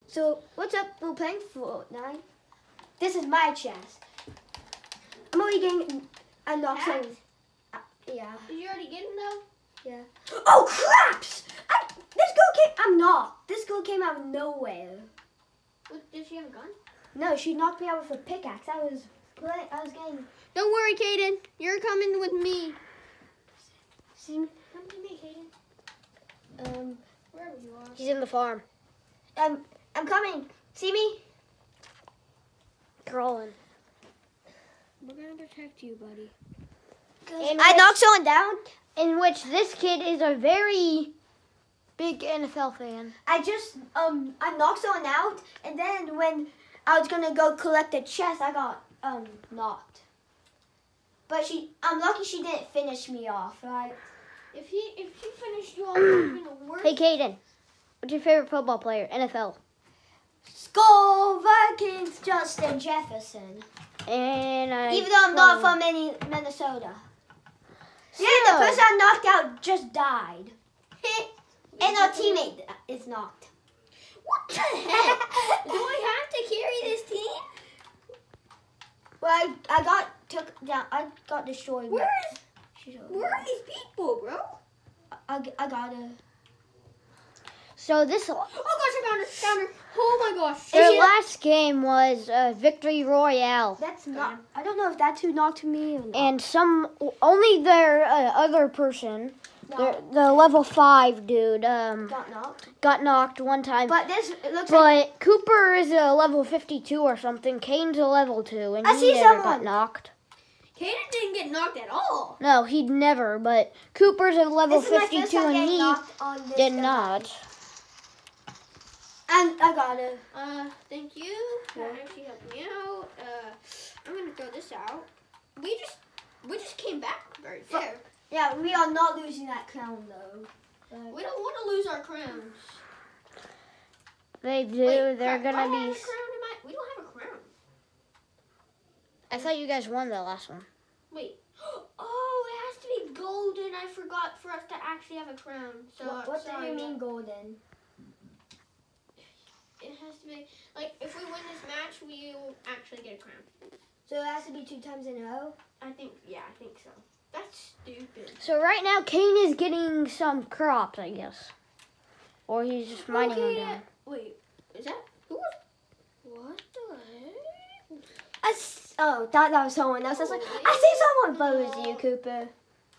So, what's up? We're playing Fortnite. This is my chest. I'm already getting unlocked. Yeah. Did you already get him though? Yeah. Oh, craps! This girl came out of nowhere. What, did she have a gun? No, she knocked me out with a pickaxe. I was getting... Don't worry, Caden. You're coming with me. See me? Come to me, Caden. Wherever you are. He's in the farm. I'm coming. See me? Crawling. We're gonna protect you, buddy. I knocked someone down. In which this kid is a very big NFL fan. I knocked someone out, and then when I was gonna go collect the chest, I got knocked. But I'm lucky she didn't finish me off, right? If she finished you off, it's gonna work. Hey, Caden. What's your favorite football player? NFL. Skull Vikings, Justin Jefferson. And even though I'm not from Minnesota. Yeah, the person I knocked out just died. And our teammate is knocked. What the heck? Do I have to carry this team? Well, I got took down. I got destroyed. Where are these people, bro? I gotta. So this. Oh gosh, I found her. Oh my gosh. Their last game was Victory Royale. That's not. I don't know if that's who knocked me or not. And only their other person, the level 5 dude, got knocked one time. But this it looks like. But Cooper is a level 52 or something. Kane's a level 2, and I he see never someone. got knocked. Caden didn't get knocked at all. No, he'd never. But Cooper's a level This is my first 52, time and getting he knocked on this did gun. not. And I got it. Thank you. She helped me out. I'm gonna throw this out. We just came back right there. Yeah, we are not losing that crown though. We don't want to lose our crowns. They do. Wait, They're crap, gonna do I be. have a crown in my... We don't have a crown. I thought you guys won the last one. Wait. Oh, it has to be golden. I forgot for us to actually have a crown. So What do you mean golden? It has to be like if we win this match, we will actually get a crown. So it has to be 2 times in a row? I think so. That's stupid. So right now, Kane is getting some crops, I guess, or he's just mining them down. Wait, is that who was? What the heck? That was someone else. I was like, I see someone, but it was you, Cooper.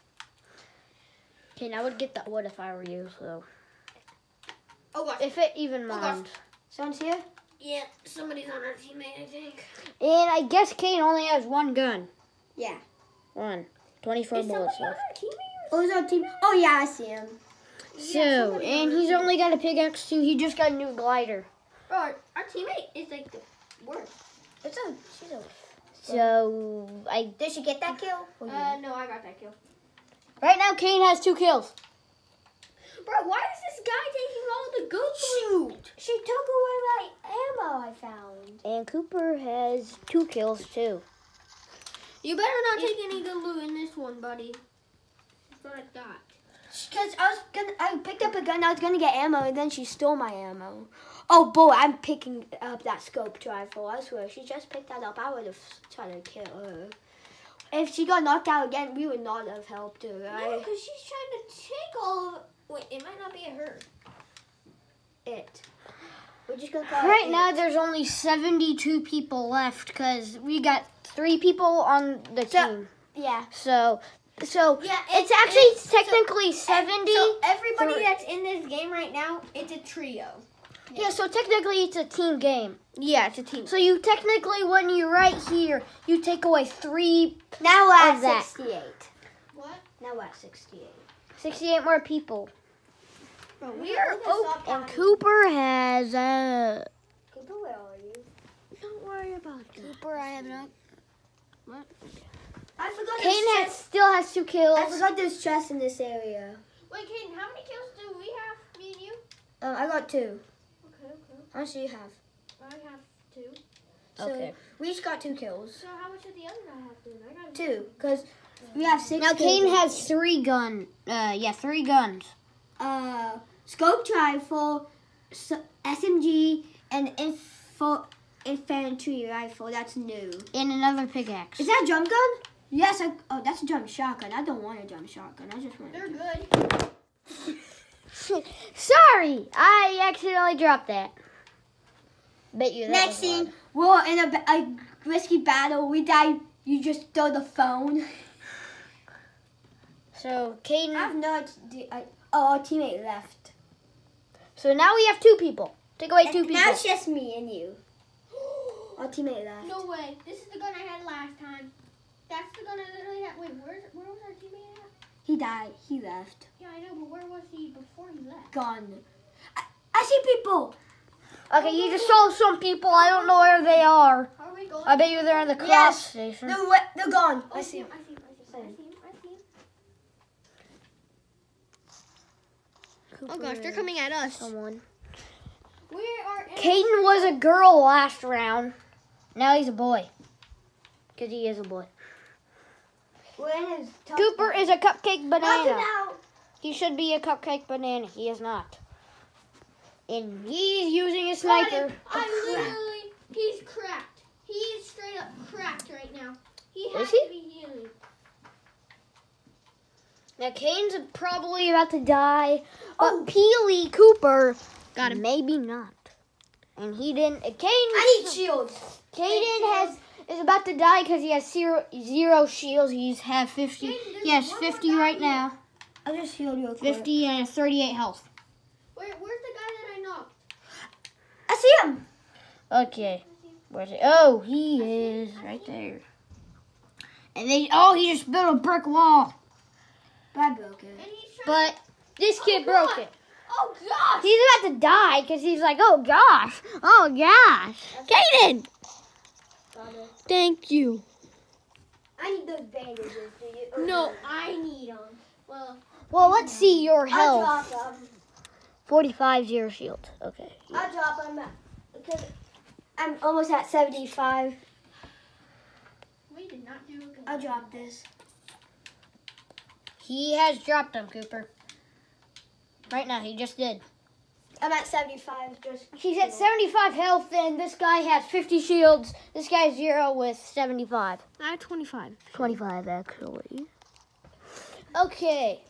Kane, I would get that wood if I were you. So Oh gosh. if it even gosh. mined. Someone's here? Yeah, somebody's on our teammate, I think. And I guess Kane only has one gun. Yeah. 24 Is bullets somebody on left. our teammate? Oh, is our team? Oh, yeah, I see him. So, and he's only got a pickaxe too. He just got a new glider. Bro, our teammate is like the worst. She's a... So, Did she get that kill? No, I got that kill. right now Kane has 2 kills. Bro, why is this guy taking all the good loot? She took away my ammo I found. And Cooper has 2 kills too. You better not take any good loot in this one, buddy. That's what I thought. Because I picked up a gun, I was gonna get ammo, and then she stole my ammo. Oh boy, I'm picking up that scope rifle. I swear, she just picked that up. I would have tried to kill her. If she got knocked out again, we would not have helped her, right? No, because she's trying to take all of it. Wait, it might not be a her. It. We're just gonna call Right it now it. there's only 72 people left because we got 3 people on the team. Yeah. So Yeah, it's actually technically 70. So everybody that's in this game right now, it's a trio. Yeah, so technically it's a team game. Yeah, it's a team. So you technically, when you're right here, you take away 3 Now we're at of that. 68. What? Now we're at 68. 68 more people. Bro, We are And Cooper has Cooper, where are you? Don't worry about it. Cooper, I have no. I forgot Kane still has 2 kills. I forgot there's chests in this area. Wait, Caden, how many kills do we have, me and you? I got 2. Okay. How much do you have? I have 2. So Okay. we each got 2 kills. So how much did the other guy have then? I got 2, because we have 6 Now kills. Kane has 3 guns. 3 guns. Scope rifle, SMG, an infantry rifle. That's new. And another pickaxe. Is that a drum gun? Yes. Oh, that's a drum shotgun. I don't want a drum shotgun. I just want. They're good. Sorry, I accidentally dropped that. Bet you that Next was scene, loud. we're in a risky battle. We die. You just throw the phone. So I Caden. have no idea. Our teammate left. So now we have 2 people. Take away 2 people. Now it's just me and you. Our teammate left. No way. This is the gun I had last time. That's the gun I literally had. Wait, where was our teammate at? He died. He left. Yeah, I know, but where was he before he left? Gone. I see people. Okay, you just saw some people. I don't know where they are. How are we going? I bet you they're in the cross Yes. station. They're gone. Oh, I see him. I see him. I see him. Oh gosh, they're coming at us. Someone. We are in Caden was a girl last round. Now he's a boy. Because he is a boy. We're in his top Cooper is a cupcake Knock him banana. out. He should be a cupcake banana. He is not. And he's using a sniper. He's cracked. He is straight up cracked right now. He has Is he? to be healing. Now Caden's probably about to die. But Peely Cooper, Got him. maybe not. And he didn't. I need shields. Caden is about to die because he has zero shields. He's have 50. Caden, there's He has one more 50 guy right here. now. I'll just heal you. 50 and 38 health. Where's the guy that I knocked? I see him. Okay. Where's it? Oh, he is right there. And he just built a brick wall. But I broke it. And he's trying. But this kid broke it. Oh gosh! He's about to die because he's like, oh gosh. Oh gosh. Caden! Thank you. I need those bandages. Do you? No, I need them. Well, let's see your I'll health. drop them. 45 0 shield. Okay. I'll drop them because I'm almost at 75. We did not do a good I'll drop this. He has dropped them, Cooper. Right now, he just did. I'm at 75. Just He's at 75 health, and this guy has 50 shields. This guy's 0 with 75. I have 25. 25, actually. Okay.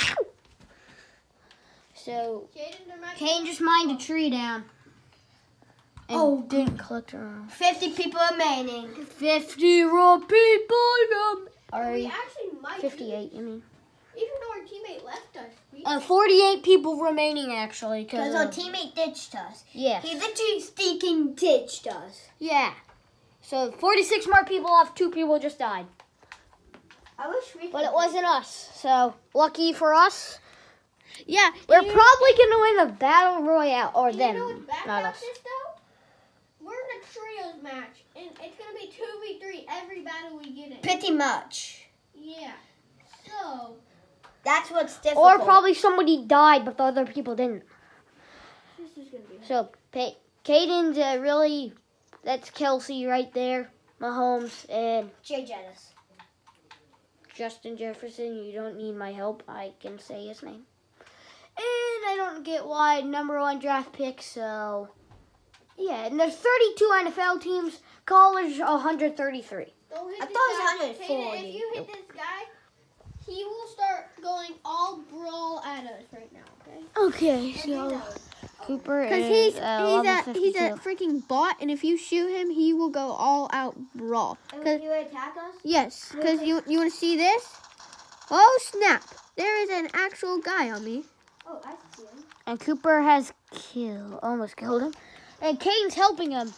So, Kane just mined a tree down. And didn't collect around. 50 people remaining. 50 raw people. We Alright. actually might. 58, I mean. Even though our teammate left us. 48 people remaining, actually. Because our teammate ditched us. Yeah. He literally stinking ditched us. Yeah. So, 46 more people left. 2 people just died. I wish we could. But it wasn't us. So, lucky for us. Yeah. We're probably going to win the Battle Royale. Or You them. know what's bad Not about us. this though? We're in a trios match, and it's gonna be 2v3 every battle we get in. Pretty much. Yeah. So That's what's difficult. Or probably somebody died, but the other people didn't. this is gonna be. So, Caden's really, that's Kelsey right there. Mahomes and Jay Jettis. Justin Jefferson. You don't need my help. I can say his name. And I don't get why #1 draft pick, so... Yeah, and there's 32 NFL teams. College, 133. Don't hit I this thought it guy. was 140. Hayden, if you hit this guy, he will start going all brawl at us right now. Okay? Okay, so... Cooper Because is he's level a 52. freaking bot, and if you shoot him, he will go all out brawl. And you attack us? Yes, because you want to see this? Oh snap! There is an actual guy on me. Oh, I see him. And Cooper has almost killed him. And Kane's helping him.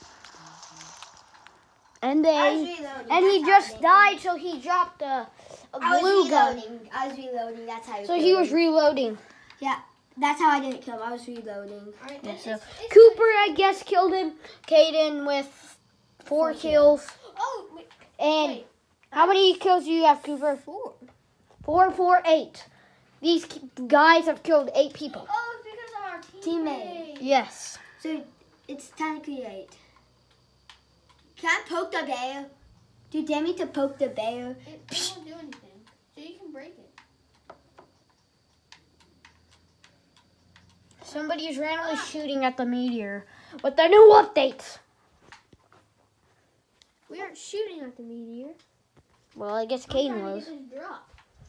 And he just died, so he dropped a blue gun. I was reloading. That's how. So he was reloading. Yeah, that's how I didn't kill him. I was reloading. All right, Yeah, this so is- Cooper, I guess, killed him. Caden with 4 kills. Oh, wait, And wait. how many kills do you have, Cooper? 4. 4, 4, 8. These guys have killed 8 people. Oh, it's because of our Teammate. Yes. So it's technically 8. Can I poke the bear? Do you dare me to poke the bear? It won't do anything, so you can break it. Somebody is randomly shooting at the meteor. with the new updates. We aren't shooting at the meteor. Well, I guess I'm Caden trying to was. get this drop.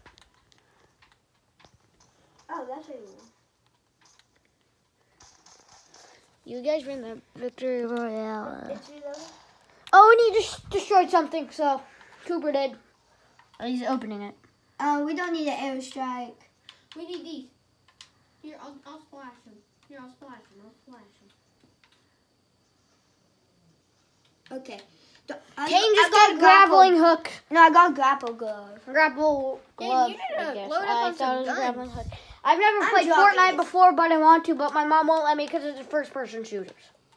Oh, that's what you want. You guys remember Victory Royale? It's reloaded. Oh, and he just destroyed something, so Cooper did. He's opening it. We don't need an airstrike. We need these. Here, I'll splash them. Here, I'll splash them. Okay. Kane just got a grappling hook. No, I got grapple glove. Grapple Kane, glove, you need to I guess. load up I on thought some it was a guns. grappling hook. I've never I'm played dropping Fortnite this. before, but I want to, but my mom won't let me because it's first-person shooters.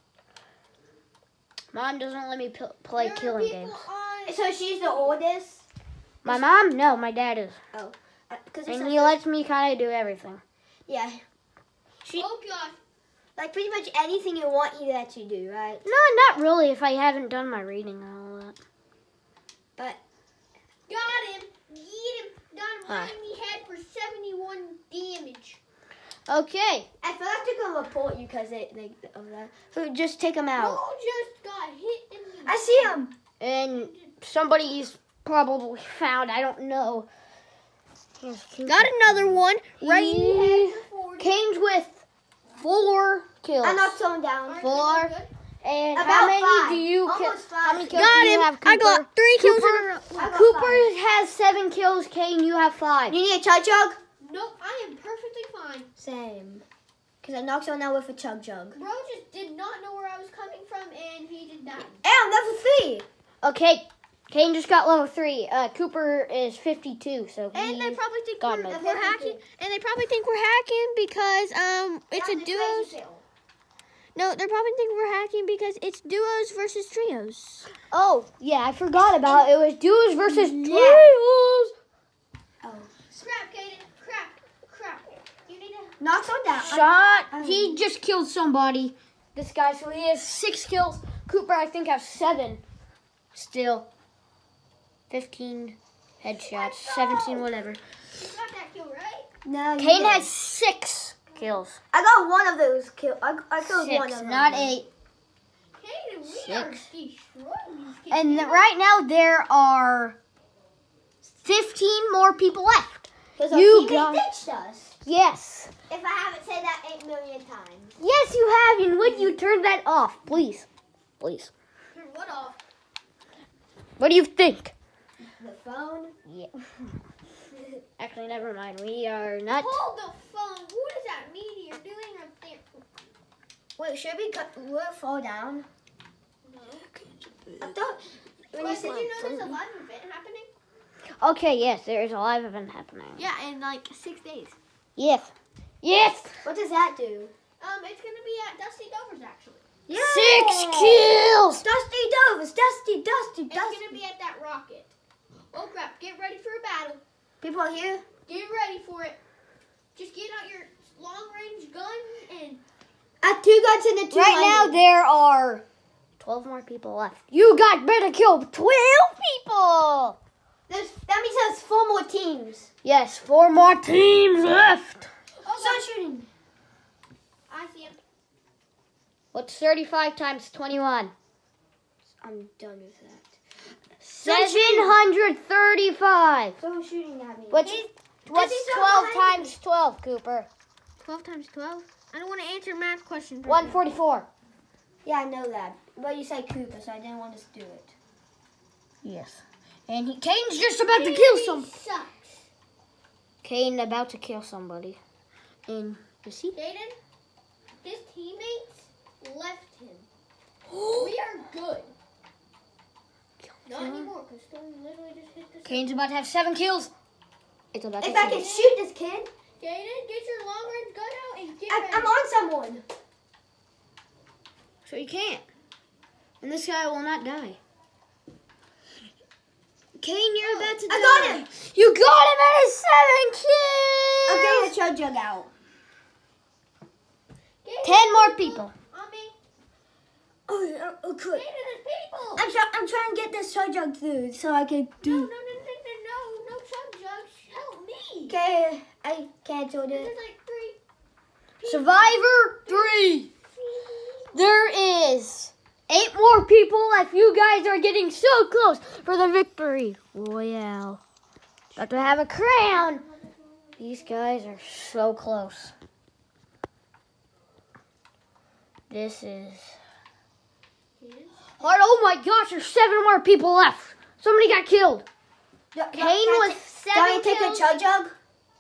Mom doesn't let me play There are killing people games. on- So she's the oldest. My mom? No, my dad is. Cause And he lets me kind of do everything. yeah. She Oh gosh. like pretty much anything you want, he lets you do, right? No, not really if I haven't done my reading and all that. But Got him. Get him. Got him Huh. right in the head for 71 damage. Okay. I feel like they're gonna report you because of that. So just take him out. Who just got hit in the I see him. And somebody's probably found, I don't know. Got another one right in the head for 40. Kane's with 4 kills. I knocked someone down. 4. And how About many 5. do you kill? Almost 5. How many kills Got do you him. have, Cooper? I got 3 kills in a row. I got Cooper 5. has 7 kills. Kane, you have 5. You need a chug jug? Nope, I am perfectly fine. Same. Because I knocked someone out with a chug jug. Bro just did not know where I was coming from, and he just died. Hey, I'm level 3. Okay. Kane just got level 3. Cooper is 52, so And they he's probably think gone we're, mode. we're hacking. And they probably think we're hacking because it's a duos. No, they probably think we're hacking because it's duos versus trios. Oh, yeah, I forgot about it. It was duos versus Yeah. trios. Oh. Crap, Kaden. Crap. You need to. Knock someone down. Shot. He just killed somebody. This guy, so he has 6 kills. Cooper, I think, has 7. Still. 15 headshots. 17, whatever. You got that kill, right? No, you Kane didn't. has 6 kills. I got one of those kills. I killed 6, one of them. not 8. Kaden, we are 6. destroying these kids. And right now, there are 15 more people left. Because You our got- teammate ditched us. Yes. If I haven't said that 8 million times. Yes, you have. And would you turn that off, please? Please. Turn what off? What do you think? The phone. Yeah. Actually, never mind. We are not. Hold the phone. What is that meteor doing right there? Wait, should we will it fall down? No. I thought when you Wait, said did you know there's a live event happening? Okay, yes, there is a live event happening. Yeah, in like 6 days. Yes. Yes. what does that do? It's gonna be at Dusty Dover's actually. Yeah. 6 kills. Dusty Dovers, Dusty. It's gonna be at that rocket. Oh crap! Get ready for a battle. People are here. Get ready for it. Just get out your long range gun and. I have 2 guns in the 2. Right now, there are 12 more people left. You got better kill 12 people. That means there's 4 more teams. Yes, 4 more teams left. Oh, Start shooting. I see him. What's 35 times 21? I'm done with that. 735. Someone's shooting at me. What's He's 12 behind times 12, Cooper? 12 times 12. I don't want to answer math questions. 144. Yeah, I know that. But you said Cooper, so I didn't want to do it. Yes. And Kane's just about to kill some. Sucks. Kane about to kill somebody. And is he? Jaden, his teammates left him. We are good. Not anymore, because Stone literally just hit the. Kane's about to have 7 kills. It's about to If I kill. can shoot this kid, Jaden, get your long range gun out and get I'm ready. on someone. So you can't. And this guy will not die. Kane, you're about to die. I got him. You got him at his 7 I'm kills. getting a chug jug out. Jaden, 10 more people. On me. Oh, good. Jaden, there's people. I'm trying to get this chug jug through so I can No do. chug jugs. Help me. Okay, I canceled There's it. like 3. Survivor 3. There is 8 more people left. You guys are getting so close for the victory royale. About to have a crown. These guys are so close. This is hard. Oh my gosh, there's 7 more people left. Somebody got killed. Kane was 7 Can I take a kills. chug jug?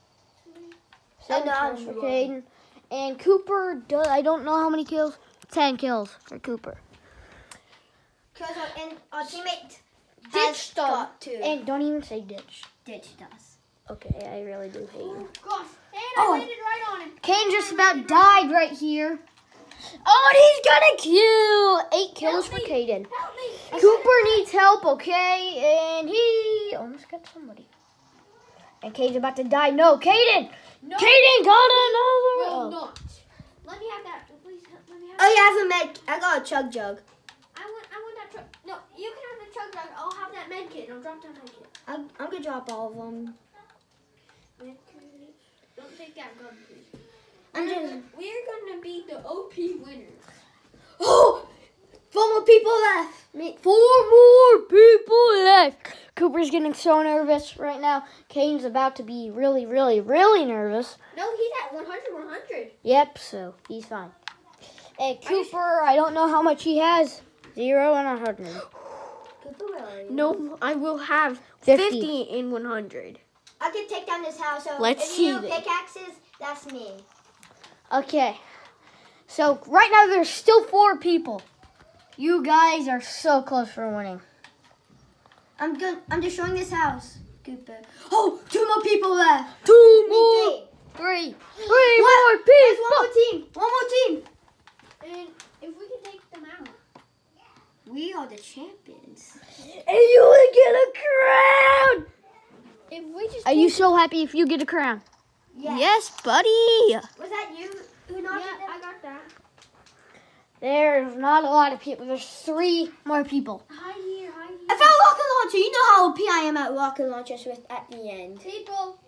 7 no, kills for I'm Caden. And Cooper, I don't know how many kills. 10 kills for Cooper. Because our teammate Ditch them. got 2. And don't even say ditch. Ditch does. Okay, I really do hate you. Gosh, and Oh. I landed right on him. Kane just about died right here. Oh, he's gonna kill. 8 kills for Help me. Caden. Help me. Cooper needs help, okay? And he almost got somebody. And Caden's about to die. No, Caden! No. Caden got another. Will not. Let me have that. Please, let me have Oh, you have a med. I got a chug jug. I want that truck. No, you can have the chug jug. I'll have that med kit. I'll drop that med kit. I'm gonna drop all of them. Med kit. Don't take that gun, please. I'm just. We're gonna be the OP winners. Oh! 4 more people left. 4 more people left. Cooper's getting so nervous right now. Caden's about to be really, really, really nervous. No, he's at 100. Yep, so he's fine. And Cooper, I don't know how much he has. 0 and 100. No, I will have 50 in 100. I can take down this house. So Let's if see you know this. pickaxes, that's me. Okay. So right now there's still 4 people. You guys are so close for winning. I'm destroying this house, Cooper. Oh, 2 more people left. 2 more. 3 What? more There's people. 1 more team. 1 more team. And if we can take them out. We are the champions. And you will get a crown. If we just Are you so happy if you get a crown? Yes. buddy. Was that you who knocked it down? I got that. There's not a lot of people. There's 3 more people. Hide here. I found a rocket launcher. You know how OP I am at rocket launchers with at the end. People.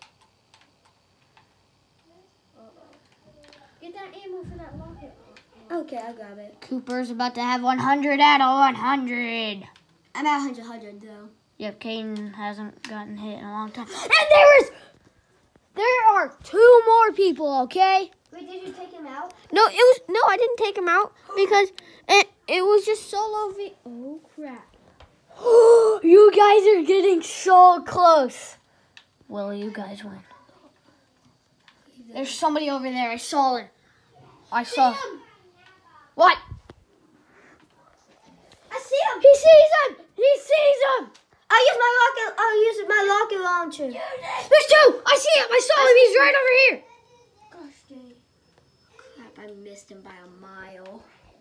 Get that ammo for that rocket. Okay, I'll grab it. Cooper's about to have 100 out of 100. I'm at 100 though. Yep, Caden hasn't gotten hit in a long time. And there are 2 more people, okay? Wait, did you take him out? No, I didn't take him out because it was just solo Oh crap. You guys are getting so close. Will you guys win? There's somebody over there. I saw it. Him. What? I see him. He sees him. He sees him. I'll use my rocket launcher. There's 2. I see him. I saw him. He's right over here. Gosh dang. Crap, I missed him by a mile.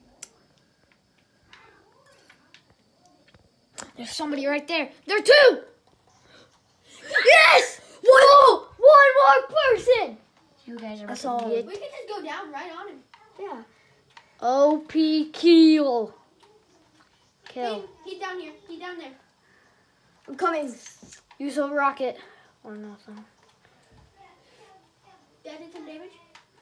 There's somebody right there. There are 2. Yes. One more person. You guys are saw about to him. get We can just go down right on him. Yeah. OP kill. Kill. He's down here. He's down there. I'm coming. Use a rocket or nothing. That did some damage.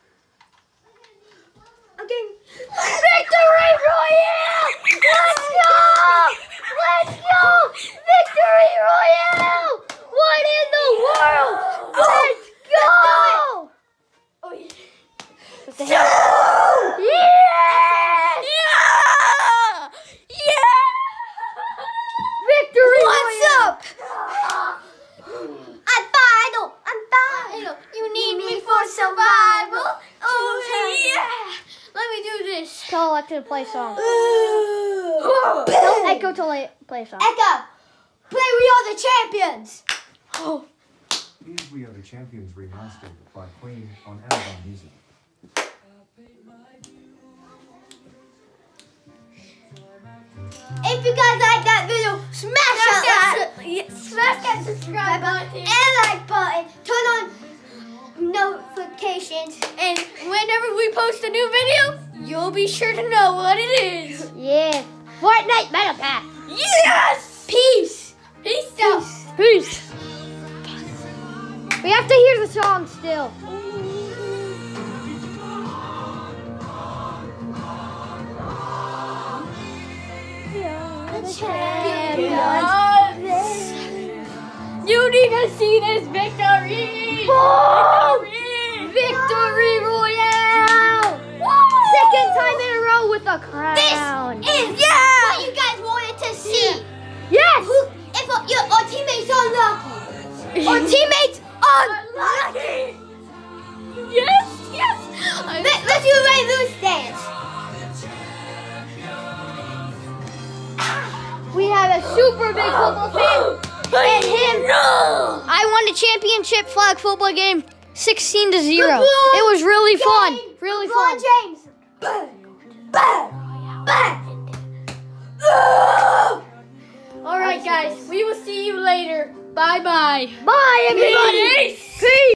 I'm getting. Victory Royale! Let's go! Let's go! Victory Royale! What in the world? Let's go! Oh yeah. What the hell? Yes! Yeah! Victory What's Royale! up? I'm vital. You need me for survival. Oh yeah! Let me do this. Tell Alexa to play a song. Tell Tell Echo to play a song. Echo, play We Are the Champions. Here's We Are the Champions Remastered by Queen on Amazon Music. If you guys like that video, smash that subscribe button and like button. Turn on notifications. And whenever we post a new video, you'll be sure to know what it is. Yeah. Fortnite Metal Pass. Yes! Peace! Peace out! Peace. We have to hear the song still. champions. You need to see this victory! Victory Royale! Second time in a row with a crown. This is what you guys wanted to see. Yes! If our teammates are lucky. Our teammates are lucky. Yes! Let's do a Ray Lewis dance. We have a super big football fan. And him. I won the championship flag football game 16-0. It was really fun. Really fun. James. All right, guys. We will see you later. Bye-bye. Bye, everybody. Peace.